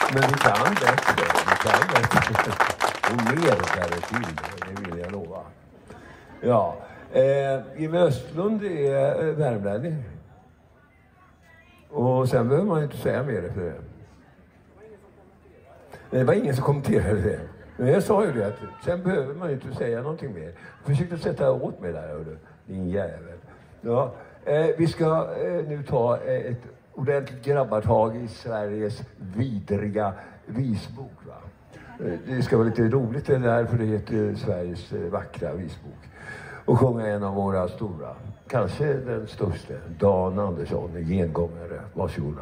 Men vi kan bättre. Och mer därtill, det vill jag lova. Ja, Jimmy Östlund är värmlänning. Och sen behöver man ju inte säga mer efter det. Det var ingen som kommenterade det. Men jag sa ju det att sen behöver man ju inte säga någonting mer. Försökte sätta åt mig där, din jävel. Ja, vi ska nu ta ett ordentligt grabbartag i Sveriges vidriga visbok, va? Det ska vara lite roligt det där, för det heter Sveriges vackra visbok. Och sjunga en av våra stora, kanske den största, Dan Andersson, gengångare. Varsågoda.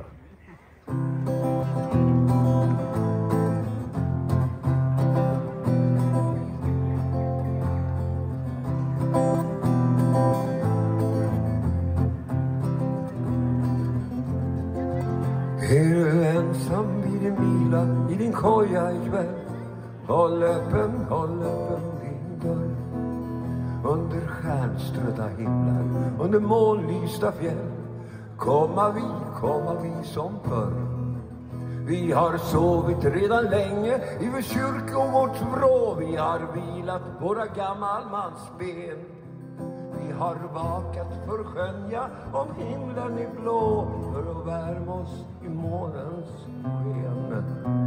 Är du ensam vid din vila i din koja ikväll? Håll öppen din dörr. Under stjärnströdda himlar, under molnlysta fjäll, komma vi som förr. Vi har sovit redan länge i vår kyrka och vårt vrå. Vi har vilat våra gammalmansben. Vi har vakat för skönja om himlen är blå, för att värma oss i månens sken.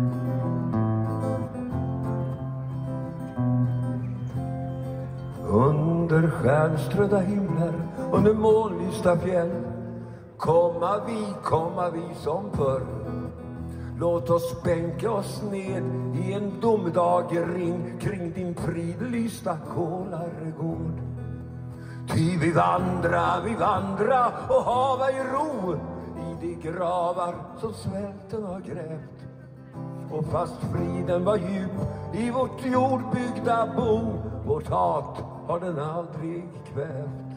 Under stjärnströdda himlar, under molnlysta fjäll, komma vi som förr. Låt oss bänka oss ned i en domdagerring kring din fridlysta Kålaregård. Ty vi vandra och hava i ro i de gravar som svälten har grävt. Och fast friden var djup i vårt jordbyggda bo, vårt hat har den aldrig kvävt.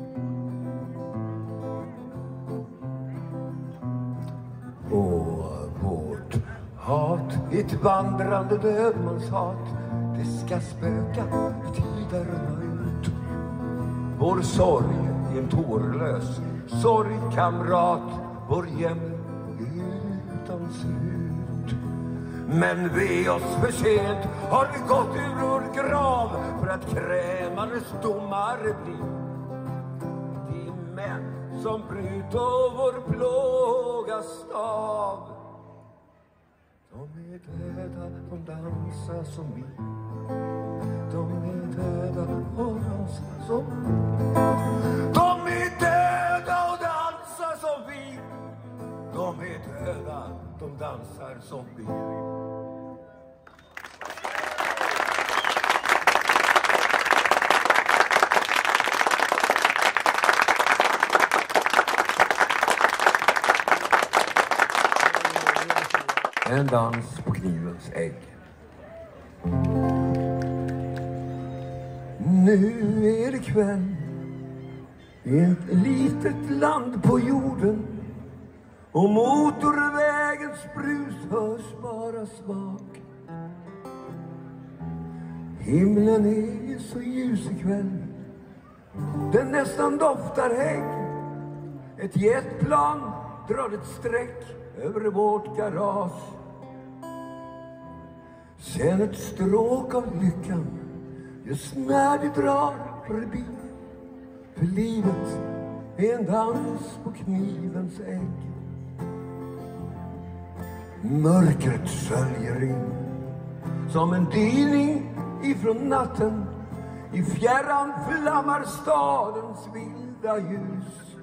Och vårt hat, ett vandrande dödmanshat, det ska spöka tiderna ut. Vår sorg är en tårlös sorgkamrat, vår jämmer utan slut. Men ve oss för sent har vi gått ur vår grav för att krämares domare bli. De män som bryter vår plågas stav, de är döda, de dansar som vi. De är döda och dansar som vi. De är döda och dansar som vi. De är döda, de dansar som vi. En dans på knivens ägg. Nu är det kväll i ett litet land på jorden, och motorvägens brus hörs bara svag. Himlen är så ljus ikväll, den nästan doftar hägg. Ett jetplan drar ett streck över vårt garage. Sen ett stråk av lyckan just när det drar förbi. För livet är en dans på knivens ägg. Mörkret sköljer in som en dyning ifrån natten. I fjärran flammar stadens vilda ljus.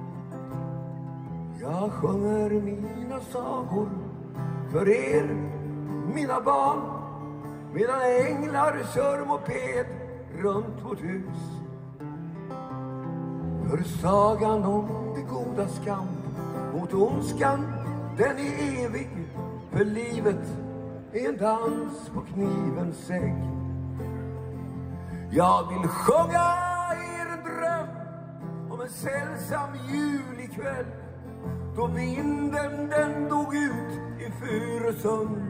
Jag sjunger mina sagor för er, mina barn, medan änglar kör moped runt vårt hus. För sagan om det goda kamp mot ondskan, den är evig. För livet är en dans på knivens ägg. Jag vill sjunga er en dröm om en sällsam julikväll, då vinden den dog ut i Furusund.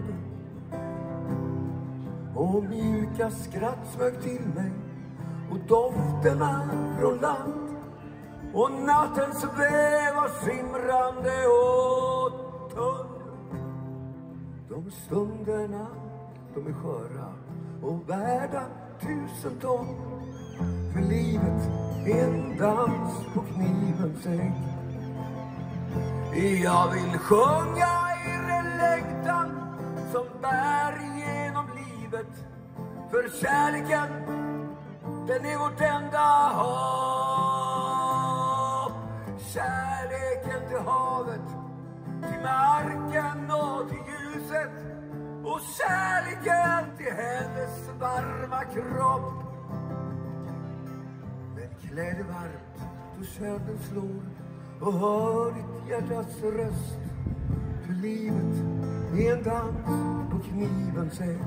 Och mjuka skratt smög till mig, och dofterna från land, och nattens väv var skimrande och tunn. De stunderna, de är sköra och värda 1000 ton. För livet är en dans på knivens ägg. Jag vill sjunga er längtan som bär igenom livet. För kärleken, den är vårt enda hopp. Kärleken till havet, till marken och till ljuset. Och kärleken till hennes varma kropp. Men klä dig varmt då sömnen slår och hör ditt hjärtas röst. För livet är en dans på knivens ägg.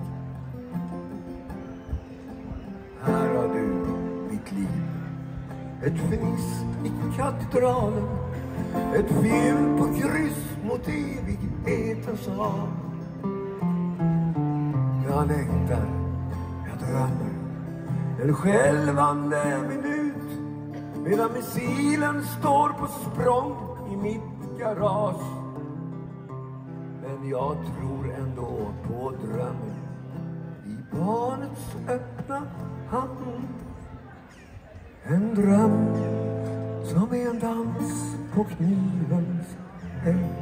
Här har du mitt liv, ett fnist i katedralen, ett fjul på kryss mot evighetens hav. Jag längtar, jag drömmer, en skälvande minut medan missilen står på språng i mitt garage. Men jag tror ändå på drömmen i barnets öppna hand. En dröm som är en dans på knivens ägg.